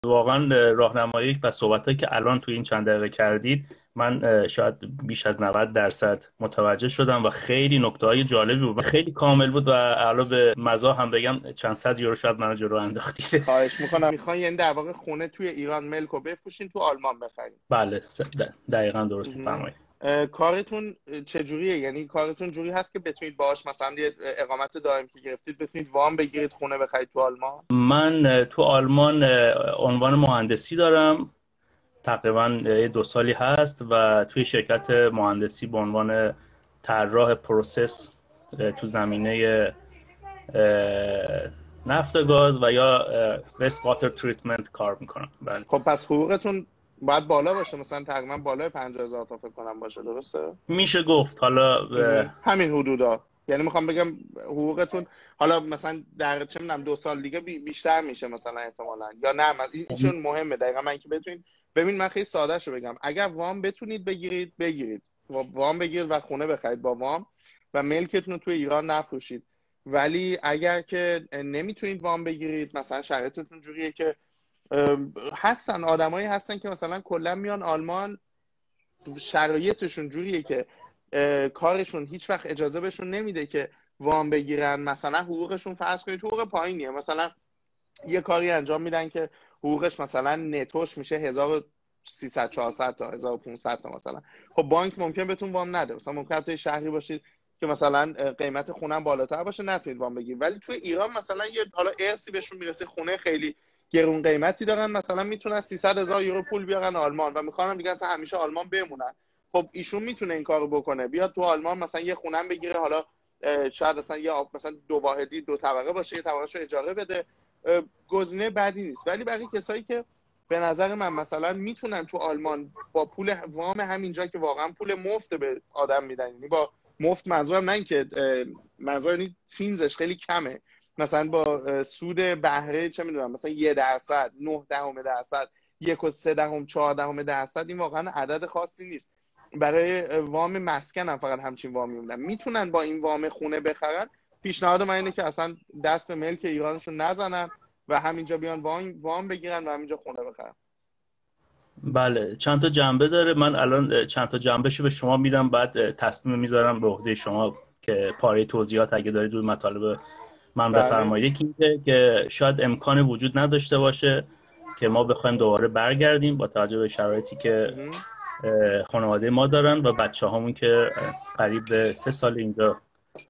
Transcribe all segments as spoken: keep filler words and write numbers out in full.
واقعا راهنمایی و صحبتایی که الان توی این چند دقیقه کردید من شاید بیش از نود درصد متوجه شدم و خیلی نکته‌های جالبی بود و خیلی کامل بود و علاوه به مزاح هم بگم چند صد یورو شاید منو جلو انداختید. خواهش میکنم. میخواین یعنی در واقع خونه توی ایران ملک رو بفروشین، تو آلمان بخرین؟ بله س- د- دقیقاً درست می‌فرمایید. اه، کارتون چجوریه؟ یعنی کارتون جوری هست که بتونید باهاش مثلا یه اقامت دائم که گرفتید بتونید وام بگیرید خونه بخرید تو آلمان؟ من تو آلمان عنوان مهندسی دارم، تقریبا یه دو سالی هست و توی شرکت مهندسی به عنوان طراح پروسس تو زمینه نفت گاز و یا وست واتر تریتمنت کار میکنم. بله. خب پس حقوقتون باید بالا باشه، مثلا تقریبا بالای پنجاه هزار تا فکر کنم باشه، درسته؟ میشه گفت حالا همین حدودا. یعنی میخوام بگم حقوقتون حالا مثلا در چه میدونم دو سال دیگه بیشتر میشه مثلا احتمالاً، یا نه؟ این چون مهمه دقیقاً من که بتونید. ببین من خیلی ساده شو بگم، اگر وام بتونید بگیرید بگیرید، وام بگیرید و خونه بخرید با وام و ملکتون رو توی ایران نفروشید. ولی اگر که نمیتونید وام بگیرید، مثلا شرایطتون جوریه که هستن آدمایی هستن که مثلا کلا میان آلمان، شرایطشون جوریه که کارشون هیچ وقت اجازه بهشون نمیده که وام بگیرن، مثلا حقوقشون فرض کنید حقوق پایینیه، مثلا یه کاری انجام میدن که حقوقش مثلا نتوش میشه هزار و سیصد چهارصد تا هزار و پانصد تا مثلا. خب بانک ممکن بهتون وام نده، مثلا ممکن توی شهری باشید که مثلا قیمت خونه بالاتر باشه نتونید وام بگیرید. ولی توی ایران مثلا یه حالا ارسی بهشون میرسه، خونه خیلی گرون قیمتی دارن، مثلا میتونن سیصد هزار یورو پول بیارن آلمان و میخوان دیگه اصلا همیشه آلمان بمونن. خب ایشون میتونه این کارو بکنه، بیاد تو آلمان مثلا یه خونه بگیره، حالا شاید مثلا یه مثلا دو واحدی دو طبقه باشه، یه طبقهشو اجاره بده، گزینه بدی نیست. ولی برای کسایی که به نظر من مثلا میتونن تو آلمان با پول وام همینجا که واقعا پول مفت به آدم میدن، یعنی با مفت منظورم نه اینکه منظور یعنی سینزش خیلی کمه، مثلا با سود بهره چه میدونم مثلا یه درصد، نه دهم درصد، یک و سه دهم، چهار دهم درصد، این واقعا عدد خاصی نیست. برای وام مسکن هم فقط همچین وامی میدن، میتونن با این وام خونه بخرن. پیشنهاد من اینه که اصلا دست به ملک ایرانشون نزنن و همینجا بیان وام وام بگیرن و همینجا خونه بخرن. بله چند تا جنبه داره. من الان چند تا جنبهشو به شما میدم، بعد تصمیم میذارم به عهده شما که پاره توضیحات اگه دارید روی مطالب من بله. بفرمایید. یکی اینه که شاید امکان وجود نداشته باشه که ما بخوایم دوباره برگردیم با توجه به شرایطی که خانواده ما دارن و بچه هامون که قریب به سه سال اینجا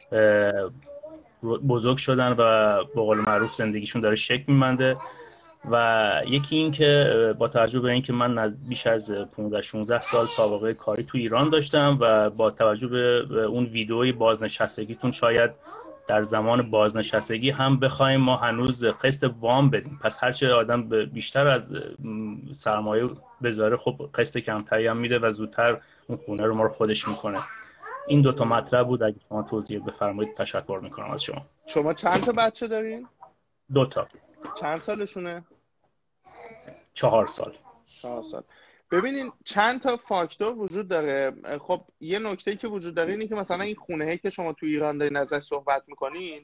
بزرگ شدن و به قول معروف زندگیشون داره شکل میمنده. و یکی این که با توجه به اینکه من بیش از پانزده شانزده سال سابقه کاری تو ایران داشتم و با توجه به اون ویدئوی بازنشستگیتون شاید در زمان بازنشستگی هم بخوایم ما هنوز قسط وام بدیم، پس هرچه آدم بیشتر از سرمایه بذاره خب قسط کمتری هم میده و زودتر اون خونه رو ما رو خودش میکنه. این دوتا مطلب بود، اگه شما توضیح بفرمایید تشکر میکنم از شما. شما چند تا بچه دارین؟ دوتا. چند سالشونه؟ چهار سال. چهار سال. ببینین چند تا فاکتور وجود داره. خب یه نکته‌ای که وجود داره اینه که مثلا این خونه‌ای که شما تو ایران دارین ازش صحبت میکنین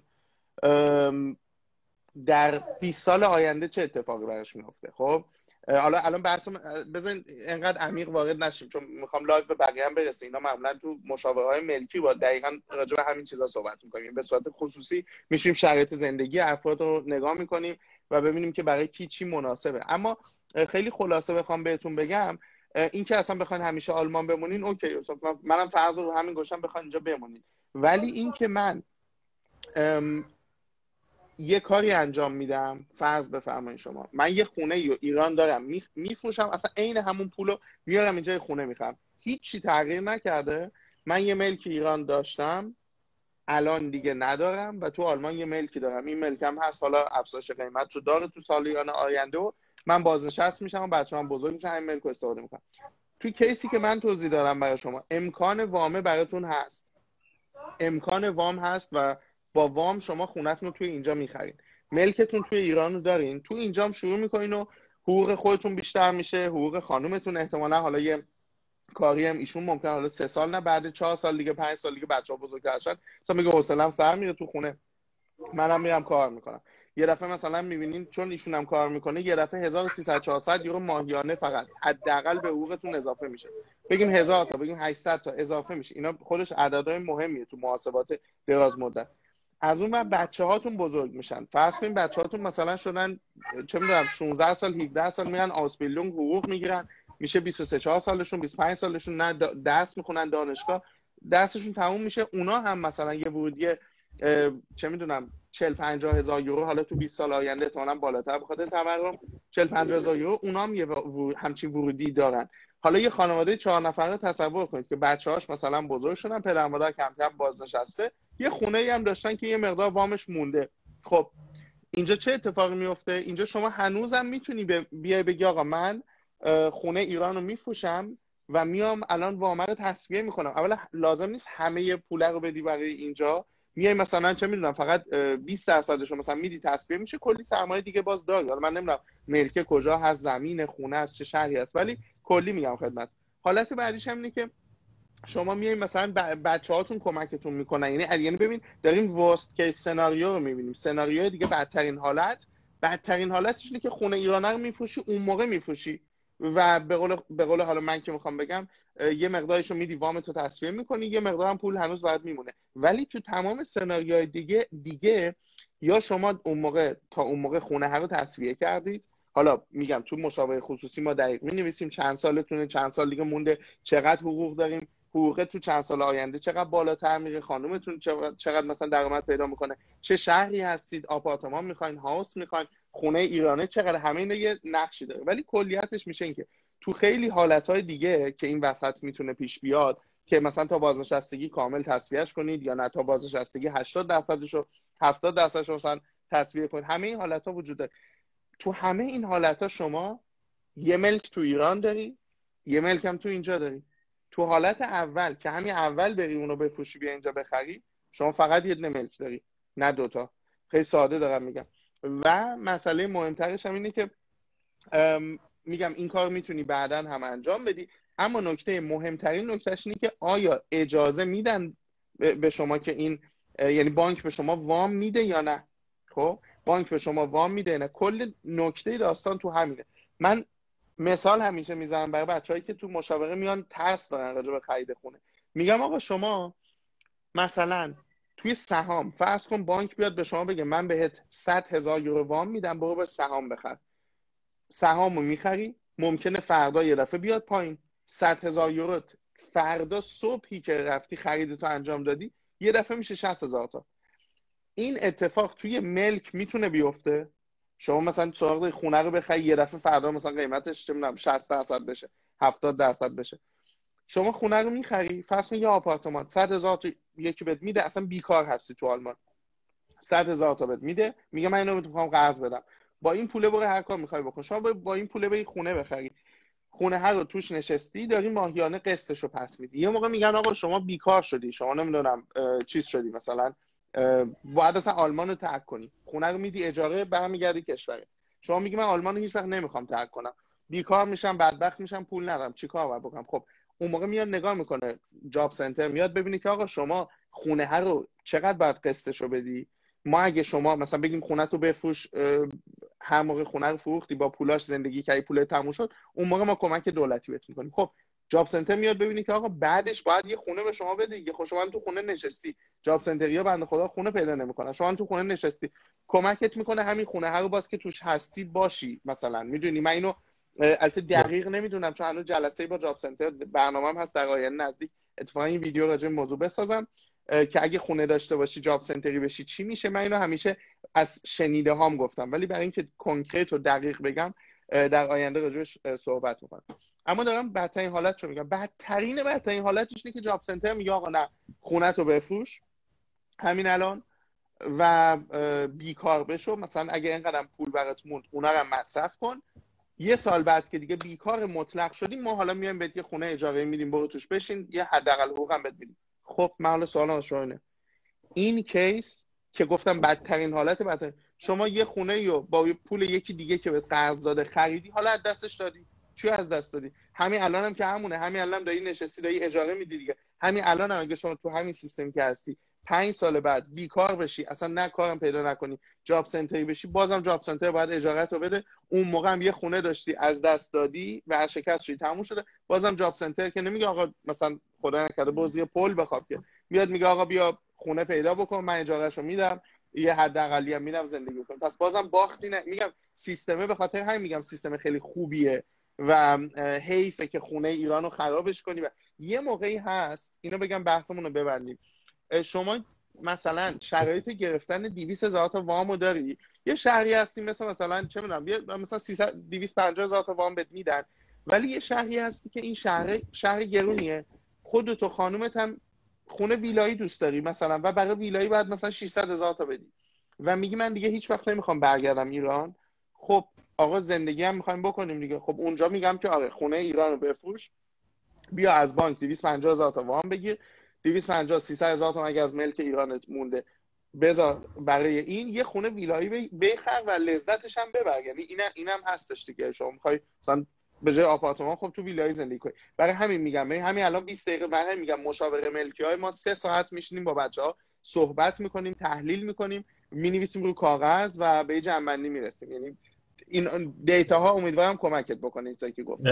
در بیست سال آینده چه اتفاقی براش میفته. خب حالا الان بحث بزنین اینقدر عمیق وارد نشیم چون میخوام لایو به بقیه هم برسه. اینا معمولا تو مشاوره‌های ملکی با دقیقاً راجع به همین چیزا صحبت میکنیم، به صورت خصوصی میشیم شرایط زندگی افراد رو نگاه میکنیم و ببینیم که برای کی چی مناسبه. اما خیلی خلاصه بخوام بهتون بگم، این که اصلا بخواید همیشه آلمان بمونین اوکی، منم فرض رو همین گوشم بخواید اینجا بمونین، ولی این که من یه کاری انجام میدم، فرض بفرمایید شما من یه خونه ایران دارم میفروشم، اصلا عین همون پولو میارم اینجا خونه میخرم، هیچی تغییر نکرده. من یه ملک ایران داشتم الان دیگه ندارم و تو آلمان یه ملکی دارم، این ملکم هست حالا افزایش قیمت رو داره تو سالیان آینده و من بازنشست میشم و بچه‌ام بزرگ میشن این ملک رو استفاده میکنم. تو کیسی که من توضیح دارم برای شما امکان وامه براتون هست، امکان وام هست و با وام شما خونتون رو توی اینجا میخرین، ملکتون توی ایران رو دارین، تو اینجا هم شروع میکنین و حقوق خودتون بیشتر میشه، حقوق خانومتون احتمالا حالا یه کاری هم ایشون ممکنه حالا سه سال نه بعد چهار سال دیگه پنج سال دیگه بچه‌ها بزرگتر شدن مثلا میگه حوصله‌ام سر میره تو خونه، منم میرم کار میکنم. یه دفعه مثلا میبینین چون ایشون هم کار میکنه یه دفعه هزار و سیصد چهارصد یورو ماهیانه فقط حداقل به حقوقتون اضافه میشه. بگیم هزار تا، بگیم هشتصد تا اضافه میشه. اینا خودش عددهای مهمیه تو محاسبات دراز مدت. از اون بعد بچه هاتون بزرگ میشن. فرض کنین بچه هاتون مثلا شدن چه میدونم شانزده سال هفده سال، میرن آسپیلدونگ حقوق میگیرن، میشه بیست و سه چهار سالشون، بیست و پنج سالشون، نه درس میخونن دانشگاه، درسشون تموم میشه. اونا هم مثلا یه ورودی چه میدونم چهل پنجاه هزار یورو، حالا تو بیست سال آینده احتمالاً بالاتر بخاطر تورم چهل پنجاه هزار یورو اونا هم یه همچین ورودی دارن. حالا یه خانواده چهار نفره تصور کنید که بچه‌هاش مثلا بزرگ شدن، پدر مادر کم کم بازنشسته، یه خونه‌ای هم داشتن که یه مقدار وامش مونده. خب اینجا چه اتفاقی میفته؟ اینجا شما هنوزم میتونی بیای بگی آقا من خونه ایران رو میفروشم و میام الان وام رو تسویه میکنم. اولا لازم نیست همه پول رو بدی برای اینجا، میای مثلا چه میدونم فقط بیست درصدش رو مثلا میدی تسویه میشه، کلی سرمایه دیگه باز داری. حالا من نمیدونم ملکه کجا هست، زمین، خونه است، چه شهری است، ولی کلی میگم خدمت. حالت بعدیش هم اینه که شما میایین مثلا بچه‌هاتون کمکتون میکنن. یعنی یعنی ببین داریم ورست کیس سناریو رو میبینیم، سناریوی دیگه بدترین حالت. بدترین حالتش اینه که خونه ایرانه رو میفروشی، اون موقع میفروشی و به قول به قول حالا من که میخوام بگم یه مقدارش رو میدی وام تو تصفیه میکنی، یه مقدار هم پول هنوز برات میمونه. ولی تو تمام سناریوهای دیگه دیگه یا شما اون موقع تا اون موقع خونه ها رو تصفیه کردید. حالا میگم تو مشاوره خصوصی ما دقیق می‌نویسیم چند سالتونه، چند سال دیگه مونده، چقدر حقوق داریم، حقوق تو چند سال آینده چقدر بالاتر میره، خانومتون چقدر, چقدر مثلا درآمد پیدا میکنه، چه شهری هستید، آپارتمان میخواین، هاوس میخواین، خونه ایرانه چقدر، همه اینا یه نقشی داره. ولی کلیتش میشه این که تو خیلی حالتهای دیگه که این وسط میتونه پیش بیاد که مثلا تا بازنشستگی کامل تصفیهش کنید یا نه تا بازنشستگی هشتاد درصدشو هفتاد درصدشو مثلا تصفیه کنید، همه این حالتها وجود داره. تو همه این حالتها شما یه ملک تو ایران داری، یه ملک هم تو اینجا داری. تو حالت اول که همین اول بری اونو بفروشی بیا اینجا بخری، شما فقط یه دونه ملک داری نه دوتا. خیلی ساده دارم میگم. و مسئله مهمترش هم اینه که میگم این کار میتونی بعداً هم انجام بدی، اما نکته مهمترین نکتهش اینه که آیا اجازه میدن به شما که این یعنی بانک به شما وام میده یا نه. خب بانک به شما وام میده نه. کل نکته داستان تو همینه. من مثال همیشه میزنم برای بچه‌هایی که تو مشاوره میان ترس دارن راجع به خرید خونه. میگم آقا شما مثلا توی سهام فرض کن بانک بیاد به شما بگه من بهت صد هزار یورو وام میدم برو باش سهام بخر. سهامو میخری، ممکنه فردا یه دفعه بیاد پایین. صد هزار یورو فردا صبحی که رفتی خریدتو انجام دادی یه دفعه میشه شصت هزار تا. این اتفاق توی ملک میتونه بیفته. شما مثلا سراغ خونه رو بخری یه دفعه فردا مثلا قیمتش چه میدونم شصت درصد بشه، هفتاد درصد بشه. شما خونه رو میخری، فرض کن یه آپارتمان صد هزار تا یکی بهت میده، اصلا بیکار هستی تو آلمان، صد هزار تا بهت میده، میگه من اینو میخوام قرض بدم، با این پوله برو هر کار میخوای بکن. شما با این پوله بری خونه بخری، خونه هر رو توش نشستی داری ماهیانه قسطشو پس میدی. یه موقع میگن آقا شما بیکار شدی، شما نمیدونم چیز شدی، مثلا باید اصلا آلمان رو ترک کنی، خونه رو میدی اجاره برمیگردی کشورت. شما میگی من آلمان رو هیچ وقت نمیخوام ترک کنم، بیکار میشم، بدبخت میشم، پول ندارم، چیکار باید بکنم؟ خب اون موقع میاد نگاه میکنه جاب سنتر، میاد ببینه که آقا شما خونه ها رو چقدر باید قسطشو بدی. ما اگه شما مثلا بگیم خونه تو بفروش، هر موقع خونه رو فروختی با پولاش زندگی کردی پول تموم شد، اون موقع ما کمک دولتی بهت میکنیم. خب جاب سنتر میاد ببینی که آقا بعدش باید یه خونه به شما بده دیگه. خب شما تو خونه نشستی، جاب سنتریا بنده خدا خونه پیدا نمیکنن، شما تو خونه نشستی، کمکت میکنه همین خونه ها رو باز که توش هستی باشی. مثلا میدونی من اینو البته دقیق نمیدونم چون هنوز جلسه با جاب سنتر برنامه‌ام هست در آینده نزدیک اتفاقا این ویدیو راجع به موضوع بسازم که اگه خونه داشته باشی جاب سنتری بشی چی میشه. من اینو همیشه از شنیده هام گفتم، ولی برای اینکه کنکرت و دقیق بگم در آینده راجعش صحبت میکنم. اما دارم بدترین حالت رو میگم. بدترین بدترین حالتش اینه که جاب سنتر میگه آقا نه خونه تو بفروش همین الان و بیکار بشو، مثلا اگه اینقدر پول برات موند اونا رو مصرف کن، یه سال بعد که دیگه بیکار مطلق شدیم ما حالا میایم بهت یه خونه اجاره میدیم برو توش بشین، یه حداقل حقوق هم بهت میدیم. خب من حالا سوالم از شما اینه، این کیس که گفتم بدترین حالت بدترین، شما یه خونه رو با پول یکی دیگه که بهت قرض داده خریدی، حالا از دستش دادی، چی از دست دادی؟ همین الانم هم که همونه، همین الانم داری نشستی داری اجاره میدی دیگه. همین الانم هم اگه شما تو همین سیستم که هستی پنج سال بعد بیکار بشی، اصلا نه کارم پیدا نکنی، جاب سنتری بشی، بازم جاب سنتر باید اجارت رو بده. اون موقع هم یه خونه داشتی از دست دادی و شکست شدی تموم شده، بازم جاب سنتر که نمیگه آقا مثلا خدا نکرده بازی پل بخواب، که میاد میگه آقا بیا خونه پیدا بکن من اجارهشو میدم، یه حداقلی هم میدم زندگی کن. پس بازم باختی. نه میگم سیستمه، به خاطر همین میگم سیستم خیلی خوبیه و حیفه که خونه ایرانو خرابش کنی. و یه موقعی هست، اینو بگم بحثمون رو ببندیم، شما مثلا شرایط گرفتن دویست هزار تا وامو داری، یه شهری هستی مثلا مثلا چه میدونم مثلا سیصد دویست و پنجاه هزار تا وام بهت میدن، ولی یه شهری هستی که این شهر شهر گرونیه، خودت و خانومت هم خونه ویلایی دوست داری مثلا و برای ویلایی باید مثلا ششصد هزار تا بدی و میگی من دیگه هیچ وقت نمیخوام برگردم ایران. خب آقا زندگی هم میخوایم بکنیم دیگه. خب اونجا میگم که آره خونه ایران رو بفروش، بیا از بانک دویست و پنجاه هزار تا وام بگیر، دویست و پنجاه سیصد هزار تا اگه از ملک ایرانت مونده بذار برای این یه خونه ویلایی بخر و لذتش هم ببر. یعنی اینم اینم هستش دیگه، شما میخوای مثلا به جای آپارتمان خب تو ویلایی زندگی کنی. برای همین میگم همین الان بیست دقیقه من همین میگم مشاوره ملکی های ما سه ساعت میشینیم با بچه‌ها صحبت میکنیم، تحلیل میکنیم، مینویسیم رو کاغذ و به جنبندی میرسیم. یعنی این دیتا ها امیدوارم کمکت بکنه این چیزی که گفتم.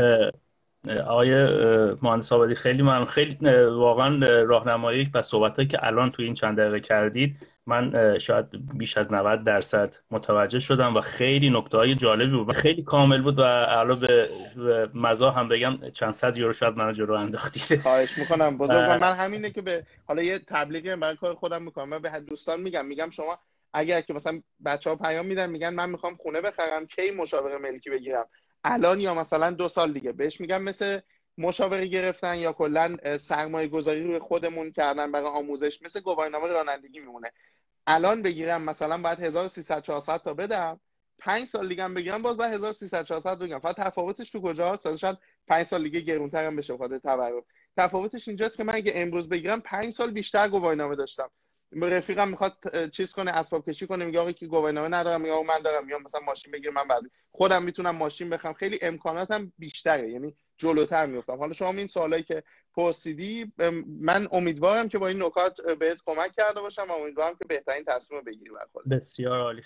آقای مهندس آبادی خیلی من خیلی واقعا راهنمایی و صحبتایی که الان تو این چند دقیقه کردید من شاید بیش از نود درصد متوجه شدم و خیلی نکته‌های جالبی بود و خیلی کامل بود و علاوه به مزاح هم بگم چند صد یورو شاید منو جلو انداختید. خواهش میکنم بزرگوار. من همینه که به حالا یه تبلیغی برای کار خودم میکنم، من به دوستان میگم میگم شما اگر که مثلا بچه‌ها پیام میدن میگن من میخوام خونه بخرم کی مشاوره ملکی بگیرم، الان یا مثلا دو سال دیگه، بهش میگم مثل مشاوره گرفتن یا کلا سرمایه گذاری روی خودمون کردن برای آموزش مثل گواهینامه رانندگی میمونه. الان بگیرم مثلا باید هزار و سیصد چهارصد تا بدم، پنج سال دیگه هم بگیرم باز باید هزار و سیصد چهارصد بگیرم. فقط تفاوتش تو کجاست؟ شاید پنج سال دیگه گرونتر هم بشه بخاطر تورم. تفاوتش اینجاست که من اگه امروز بگیرم پنج سال بیشتر گواهینامه داشتم. رفیقم میخواد چیز کنه اسباب کشی کنه میگه آقا کی گواهینامه ندارم، میگه آقا من دارم، یا مثلا ماشین بگیر من بعد خودم میتونم ماشین بخرم، خیلی امکاناتم بیشتره، یعنی جلوتر میافتم. حالا شما این سوالایی که پرسیدی من امیدوارم که با این نکات بهت کمک کرده باشم و امیدوارم که بهترین تصمیم بگیری برای خودت. بسیار عالی.